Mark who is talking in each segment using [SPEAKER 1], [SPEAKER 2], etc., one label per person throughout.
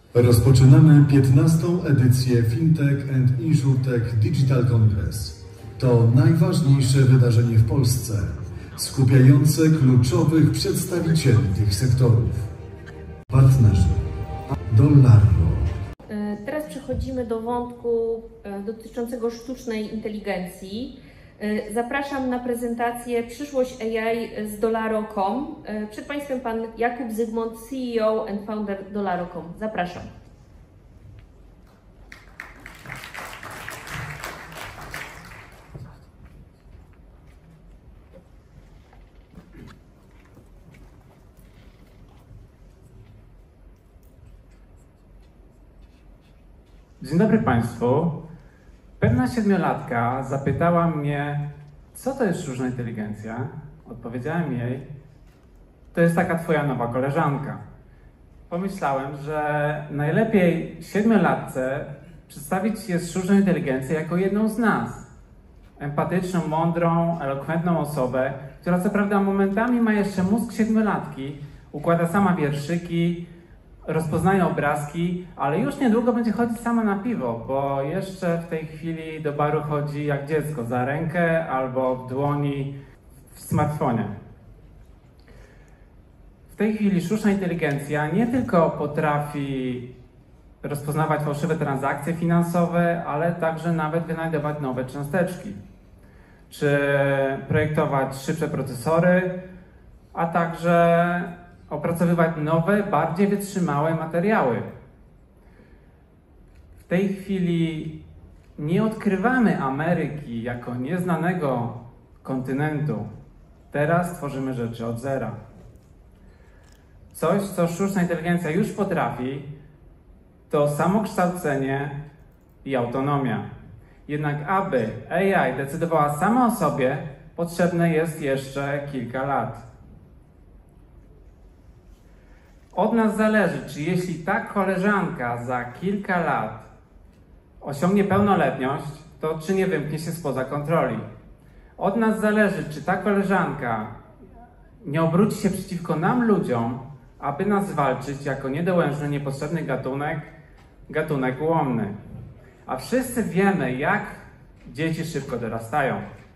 [SPEAKER 1] Rozpoczynamy 15. edycję FinTech and InsurTech Digital Congress. To najważniejsze wydarzenie w Polsce, skupiające kluczowych przedstawicieli tych sektorów. Partnerzy Dollaro.
[SPEAKER 2] Teraz przechodzimy do wątku dotyczącego sztucznej inteligencji. Zapraszam na prezentację Przyszłość AI z Dollaro.com. Przed Państwem Pan Jakub Zygmunt, CEO and founder Dollaro.com. Zapraszam.
[SPEAKER 3] Dzień dobry Państwu. Pewna siedmiolatka zapytała mnie, co to jest sztuczna inteligencja. Odpowiedziałem jej, to jest taka Twoja nowa koleżanka. Pomyślałem, że najlepiej siedmiolatce przedstawić jest sztuczną inteligencję jako jedną z nas. Empatyczną, mądrą, elokwentną osobę, która co prawda momentami ma jeszcze mózg siedmiolatki, układa sama wierszyki, rozpoznaje obrazki, ale już niedługo będzie chodzić sama na piwo, bo jeszcze w tej chwili do baru chodzi jak dziecko, za rękę albo w dłoni w smartfonie. W tej chwili sztuczna inteligencja nie tylko potrafi rozpoznawać fałszywe transakcje finansowe, ale także nawet wynajdować nowe cząsteczki, czy projektować szybsze procesory, a także opracowywać nowe, bardziej wytrzymałe materiały. W tej chwili nie odkrywamy Ameryki jako nieznanego kontynentu. Teraz tworzymy rzeczy od zera. Coś, co sztuczna inteligencja już potrafi, to samokształcenie i autonomia. Jednak aby AI decydowała sama o sobie, potrzebne jest jeszcze kilka lat. Od nas zależy, czy jeśli ta koleżanka za kilka lat osiągnie pełnoletność, to czy nie wymknie się spoza kontroli. Od nas zależy, czy ta koleżanka nie obróci się przeciwko nam, ludziom, aby nas zwalczyć jako niedołężny, niepotrzebny gatunek ułomny. A wszyscy wiemy, jak dzieci szybko dorastają.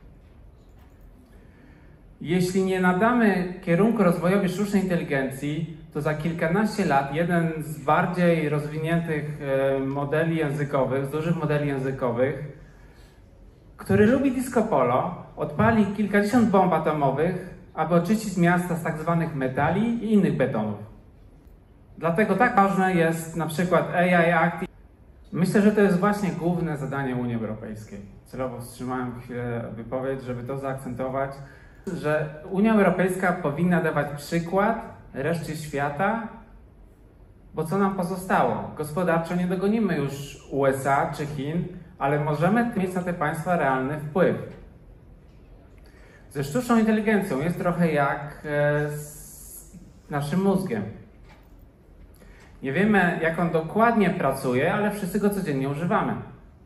[SPEAKER 3] Jeśli nie nadamy kierunku rozwojowi sztucznej inteligencji, to za kilkanaście lat jeden z bardziej rozwiniętych modeli językowych, z dużych modeli językowych, który lubi disco polo, odpali kilkadziesiąt bomb atomowych, aby oczyścić miasta z tak zwanych metali i innych betonów. Dlatego tak ważne jest na przykład AI Act. Myślę, że to jest właśnie główne zadanie Unii Europejskiej. Celowo wstrzymałem chwilę wypowiedź, żeby to zaakcentować, że Unia Europejska powinna dawać przykład reszcie świata, bo co nam pozostało? Gospodarczo nie dogonimy już USA czy Chin, ale możemy mieć na te państwa realny wpływ. Ze sztuczną inteligencją jest trochę jak z naszym mózgiem. Nie wiemy, jak on dokładnie pracuje, ale wszyscy go codziennie używamy.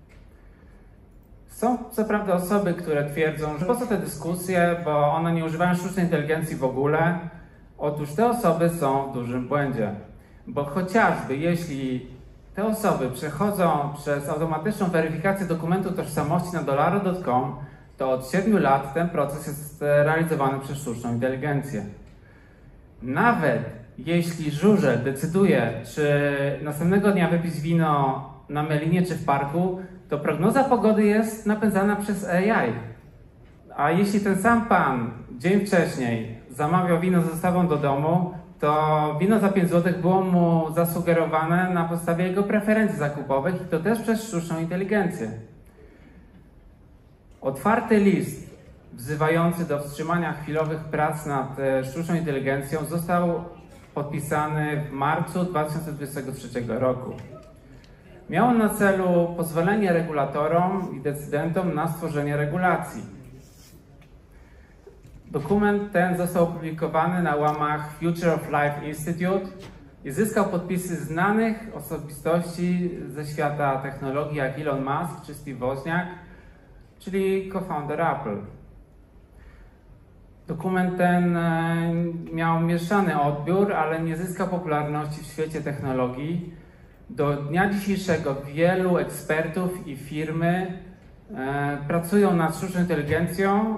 [SPEAKER 3] Są co prawda osoby, które twierdzą, że po co te dyskusje, bo one nie używają sztucznej inteligencji w ogóle. Otóż te osoby są w dużym błędzie, bo chociażby jeśli te osoby przechodzą przez automatyczną weryfikację dokumentu tożsamości na Dollaro.com, to od 7 lat ten proces jest realizowany przez sztuczną inteligencję. Nawet jeśli żużel decyduje, czy następnego dnia wypić wino na melinie czy w parku, to prognoza pogody jest napędzana przez AI. A jeśli ten sam pan dzień wcześniej zamawiał wino z dostawą do domu, to wino za 5 zł było mu zasugerowane na podstawie jego preferencji zakupowych i to też przez sztuczną inteligencję. Otwarty list wzywający do wstrzymania chwilowych prac nad sztuczną inteligencją został podpisany w marcu 2023 roku. Miał on na celu pozwolenie regulatorom i decydentom na stworzenie regulacji. Dokument ten został opublikowany na łamach Future of Life Institute i zyskał podpisy znanych osobistości ze świata technologii jak Elon Musk czy Steve Wozniak, czyli co-founder Apple. Dokument ten miał mieszany odbiór, ale nie zyskał popularności w świecie technologii, Do dnia dzisiejszego wielu ekspertów i firmy pracują nad sztuczną inteligencją.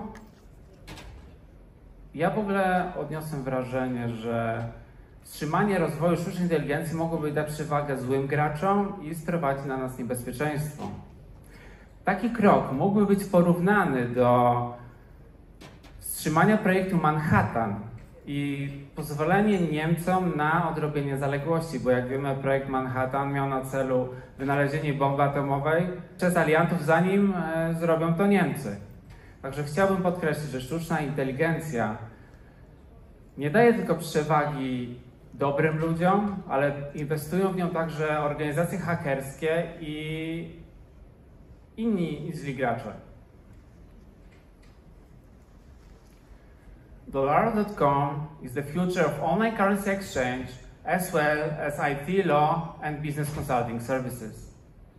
[SPEAKER 3] Ja w ogóle odniosłem wrażenie, że wstrzymanie rozwoju sztucznej inteligencji mogłoby dać przewagę złym graczom i sprowadzić na nas niebezpieczeństwo. Taki krok mógłby być porównany do wstrzymania projektu Manhattan i pozwolenie Niemcom na odrobienie zaległości, bo jak wiemy, projekt Manhattan miał na celu wynalezienie bomby atomowej przez aliantów, zanim zrobią to Niemcy. Także chciałbym podkreślić, że sztuczna inteligencja nie daje tylko przewagi dobrym ludziom, ale inwestują w nią także organizacje hakerskie i inni źli gracze. Dolaro.com is the future of online currency exchange as well as IT, law and business consulting services.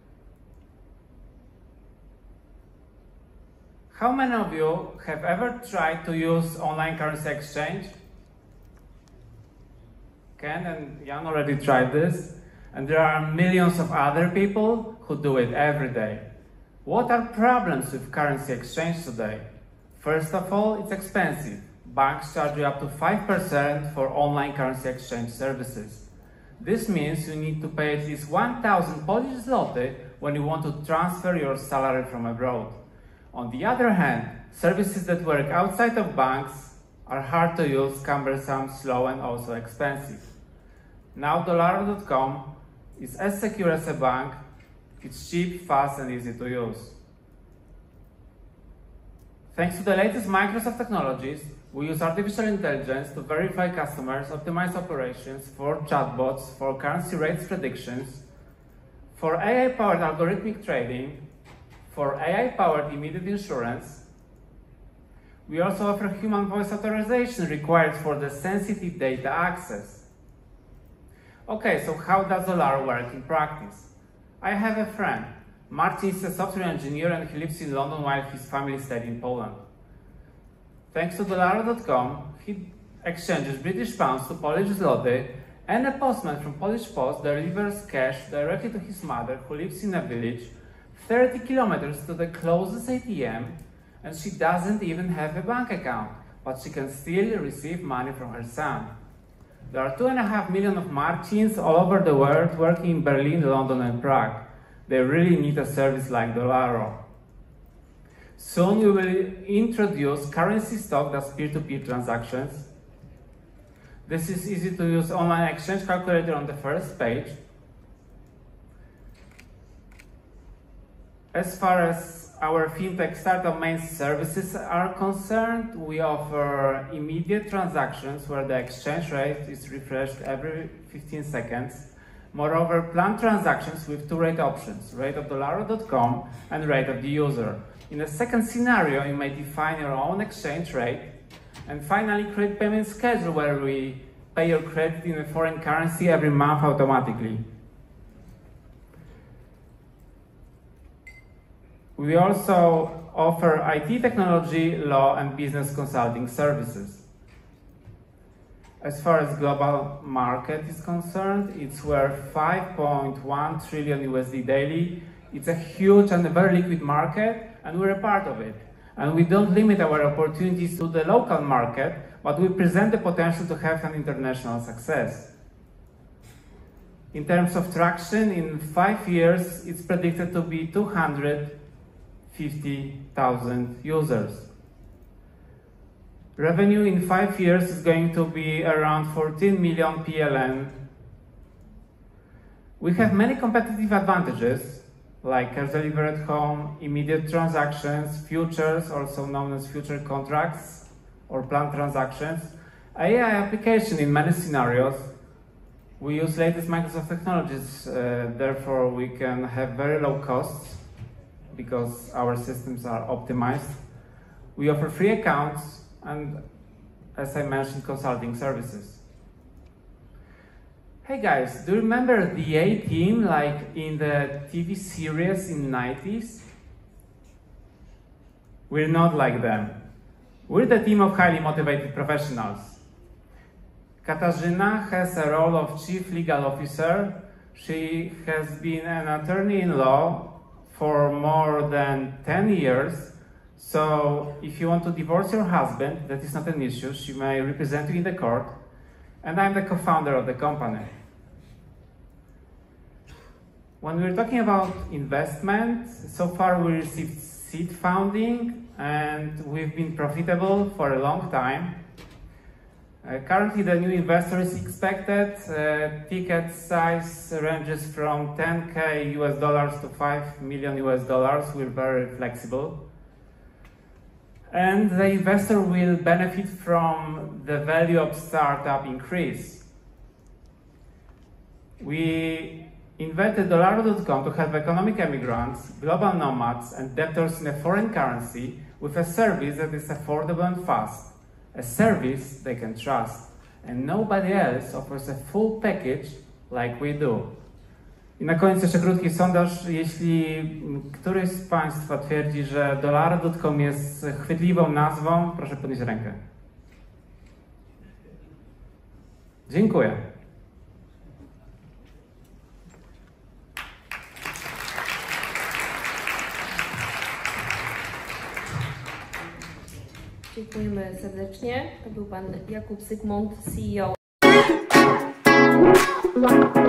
[SPEAKER 3] How many of you have ever tried to use online currency exchange? Ken and Jan already tried this, and there are millions of other people who do it every day. What are problems with currency exchange today? First of all, it's expensive. Banks charge you up to 5% for online currency exchange services. This means you need to pay at least 1,000 Polish zloty when you want to transfer your salary from abroad. On the other hand, services that work outside of banks are hard to use, cumbersome, slow, and also expensive. Now Dolaro.com is as secure as a bank. It's cheap, fast, and easy to use. Thanks to the latest Microsoft technologies, we use artificial intelligence to verify customers, optimize operations for chatbots, for currency rates predictions, for AI-powered algorithmic trading, for AI-powered immediate insurance. We also offer human voice authorization required for the sensitive data access. Okay, so how does Dolaro work in practice? I have a friend. Marcin is a software engineer and he lives in London while his family stayed in Poland. Thanks to Dolaro.com, he exchanges British pounds to Polish zloty, and a postman from Polish Post delivers cash directly to his mother, who lives in a village 30 kilometers to the closest ATM, and she doesn't even have a bank account, but she can still receive money from her son. There are 2.5 million of Marcins all over the world working in Berlin, London, and Prague. They really need a service like Dolaro. Soon we will introduce currency stock that's peer-to-peer transactions. This is easy to use online exchange calculator on the first page. As far as our fintech startup main services are concerned, we offer immediate transactions where the exchange rate is refreshed every 15 seconds. Moreover, planned transactions with two rate options, rate of Dolaro.com and rate of the user. In a second scenario, you may define your own exchange rate. And finally, credit payment schedule, where we pay your credit in a foreign currency every month automatically. We also offer IT technology, law, and business consulting services. As far as global market is concerned, it's worth 5.1 trillion USD daily. It's a huge and a very liquid market, and we're a part of it. And we don't limit our opportunities to the local market, but we present the potential to have an international success. In terms of traction, in 5 years, it's predicted to be 250,000 users. Revenue in 5 years is going to be around 14 million PLN. We have many competitive advantages, like cash delivered at home, immediate transactions, futures, also known as future contracts, or planned transactions, AI application in many scenarios. We use latest Microsoft technologies, therefore we can have very low costs because our systems are optimized. We offer free accounts and, as I mentioned, consulting services. Hey guys, do you remember the A-Team, like in the TV series in the 90s? We're not like them. We're the team of highly motivated professionals. Katarzyna has a role of Chief Legal Officer. She has been an attorney in law for more than 10 years. So if you want to divorce your husband, that is not an issue. She may represent you in the court. And I'm the co-founder of the company. When we're talking about investment, so far we received seed funding and we've been profitable for a long time. Currently the new investor is expected. Ticket size ranges from $10K US to $5 million US. We're very flexible. And the investor will benefit from the value of startup increase. We invented Dolaro.com to help economic immigrants, global nomads, and debtors in a foreign currency with a service that is affordable and fast. A service they can trust. And nobody else offers a full package like we do. I na koniec jeszcze krótki sondaż. Jeśli któryś z Państwa twierdzi, że Dolaro.com jest chwytliwą nazwą, proszę podnieść rękę. Dziękuję.
[SPEAKER 2] Dziękujemy serdecznie. To był pan Jakub Zygmunt, CEO.